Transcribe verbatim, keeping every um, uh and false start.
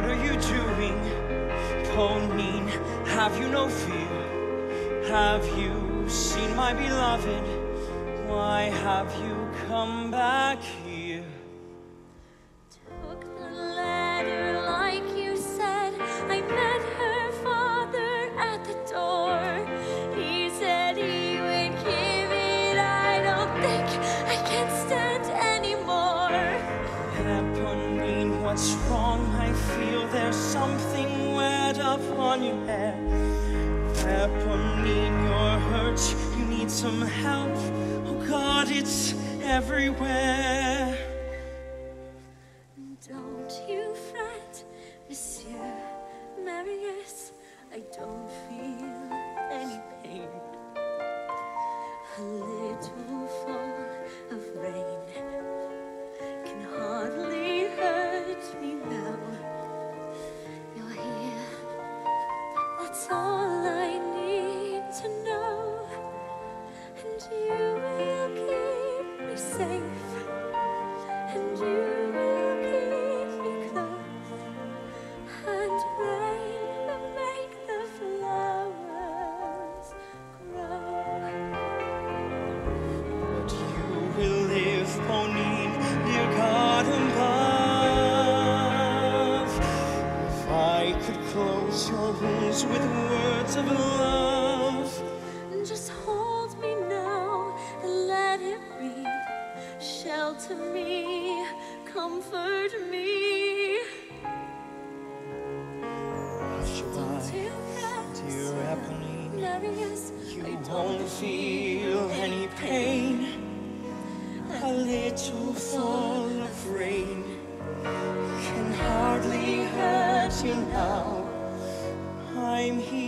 are you doing? Eponine, have you no fear? Have you seen my beloved? Why have you come back here? Took the letter like you said. I met her father at the door. He said he would give it. I don't think I can stand anymore. Eponine, what's wrong? I feel there's something wet up on your hair. Eponine, you're hurt, you need some help. Oh God, it's everywhere. Don't you fret, Monsieur Marius. I don't feel any pain. A little fall of rain can hardly hurt me now. You're here, that's all I need to know. And you will keep me safe, and you will keep me close, and rain will make the flowers grow. But you will live, Eponine, dear God above. If I could close your wounds with words of love. Just hold me now and let it breathe. Shelter me, comfort me. Don't you fret, Dear Eponine, Marius, you I won't feel any pain. A little fall of rain can hardly hurt you now. I'm here.